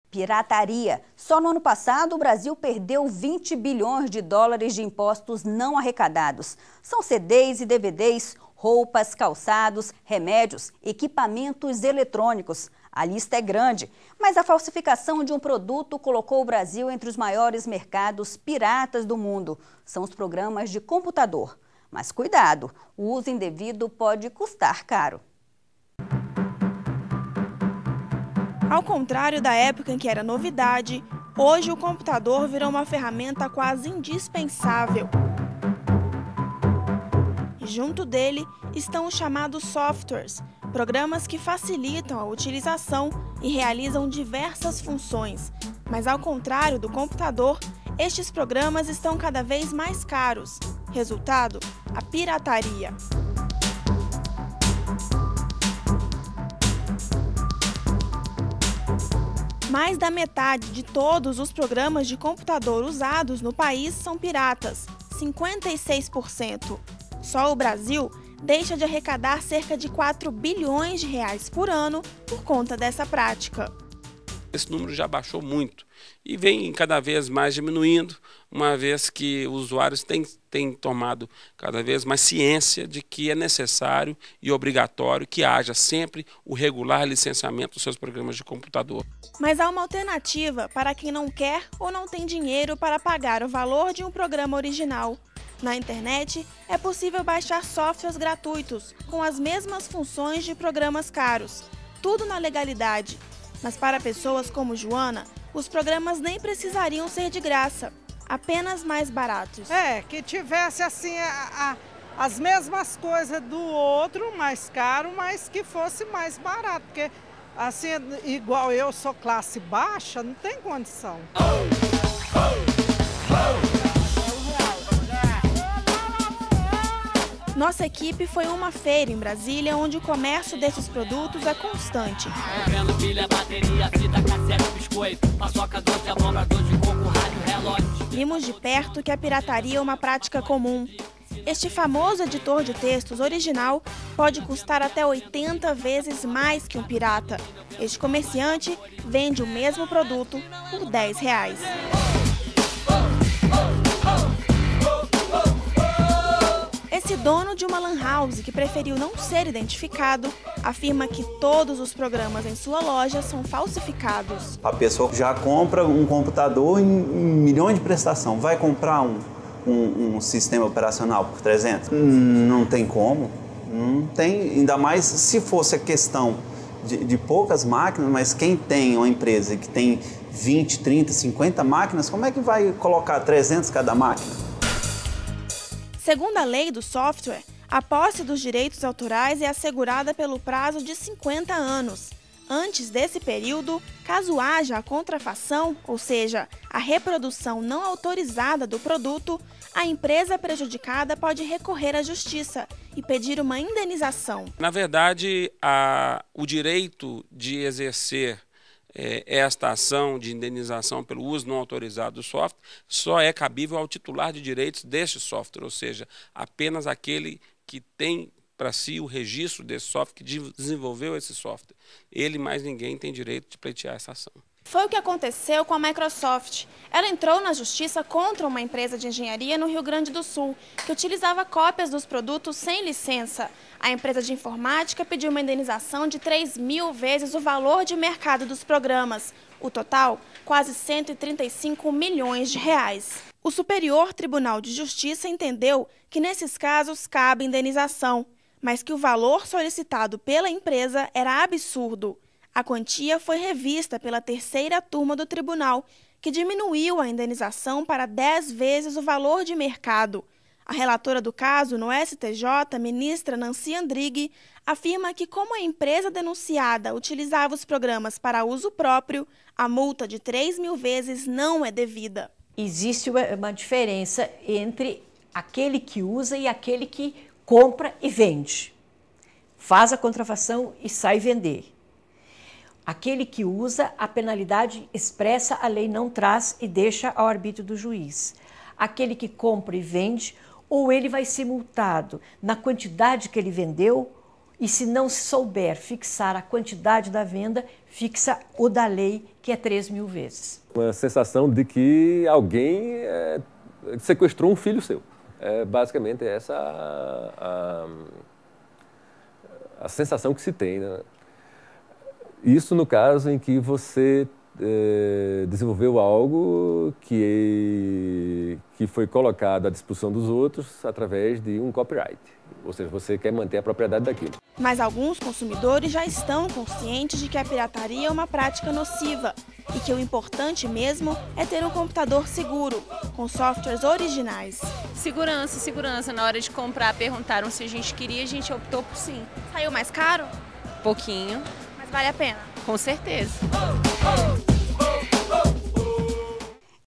Pirataria. Só no ano passado, o Brasil perdeu 20 bilhões de dólares de impostos não arrecadados. São CDs e DVDs, roupas, calçados, remédios, equipamentos eletrônicos. A lista é grande, mas a falsificação de um produto colocou o Brasil entre os maiores mercados piratas do mundo. São os programas de computador. Mas cuidado, o uso indevido pode custar caro. Ao contrário da época em que era novidade, hoje o computador virou uma ferramenta quase indispensável. E junto dele estão os chamados softwares, programas que facilitam a utilização e realizam diversas funções. Mas ao contrário do computador, estes programas estão cada vez mais caros. Resultado, a pirataria. Mais da metade de todos os programas de computador usados no país são piratas, 56%. Só o Brasil deixa de arrecadar cerca de 4 bilhões de reais por ano por conta dessa prática. Esse número já baixou muito e vem cada vez mais diminuindo, uma vez que os usuários têm tomado cada vez mais ciência de que é necessário e obrigatório que haja sempre o regular licenciamento dos seus programas de computador. Mas há uma alternativa para quem não quer ou não tem dinheiro para pagar o valor de um programa original. Na internet, é possível baixar softwares gratuitos com as mesmas funções de programas caros, tudo na legalidade. Mas para pessoas como Joana, os programas nem precisariam ser de graça, apenas mais baratos. Que tivesse assim as mesmas coisas do outro, mais caro, mas que fosse mais barato, porque assim, igual eu sou classe baixa, não tem condição. Nossa equipe foi a uma feira em Brasília, onde o comércio desses produtos é constante. Vimos de perto que a pirataria é uma prática comum. Este famoso editor de textos original pode custar até 80 vezes mais que um pirata. Este comerciante vende o mesmo produto por R$10. Esse dono de uma lan house, que preferiu não ser identificado, afirma que todos os programas em sua loja são falsificados. A pessoa já compra um computador em milhões de prestação. Vai comprar um sistema operacional por 300? Não tem como. Não tem, ainda mais se fosse a questão de poucas máquinas, mas quem tem uma empresa que tem 20, 30, 50 máquinas, como é que vai colocar 300 cada máquina? Segundo a lei do software, a posse dos direitos autorais é assegurada pelo prazo de 50 anos. Antes desse período, caso haja a contrafação, ou seja, a reprodução não autorizada do produto, a empresa prejudicada pode recorrer à justiça e pedir uma indenização. Na verdade, o direito de exercer esta ação de indenização pelo uso não autorizado do software só é cabível ao titular de direitos deste software, ou seja, apenas aquele que tem para si o registro desse software, que desenvolveu esse software. Ele mais ninguém tem direito de pleitear essa ação. Foi o que aconteceu com a Microsoft. Ela entrou na justiça contra uma empresa de engenharia no Rio Grande do Sul, que utilizava cópias dos produtos sem licença. A empresa de informática pediu uma indenização de 3.000 vezes o valor de mercado dos programas. O total, quase 135 milhões de reais. O Superior Tribunal de Justiça entendeu que nesses casos cabe indenização, mas que o valor solicitado pela empresa era absurdo. A quantia foi revista pela terceira turma do tribunal, que diminuiu a indenização para 10 vezes o valor de mercado. A relatora do caso no STJ, ministra Nancy Andrighi, afirma que como a empresa denunciada utilizava os programas para uso próprio, a multa de 3.000 vezes não é devida. Existe uma diferença entre aquele que usa e aquele que compra e vende. Faz a contrafação e sai vender. Aquele que usa, a penalidade expressa a lei não traz e deixa ao arbítrio do juiz. Aquele que compra e vende, ou ele vai ser multado na quantidade que ele vendeu, e se não souber fixar a quantidade da venda, fixa o da lei, que é 3.000 vezes. Uma sensação de que alguém sequestrou um filho seu. Basicamente essa a sensação que se tem, né? Isso no caso em que você desenvolveu algo que foi colocado à disposição dos outros através de um copyright. Ou seja, você quer manter a propriedade daquilo. Mas alguns consumidores já estão conscientes de que a pirataria é uma prática nociva e que o importante mesmo é ter um computador seguro, com softwares originais. Segurança. Na hora de comprar, perguntaram se a gente queria, a gente optou por sim. Saiu mais caro? Pouquinho. Mas vale a pena? Com certeza.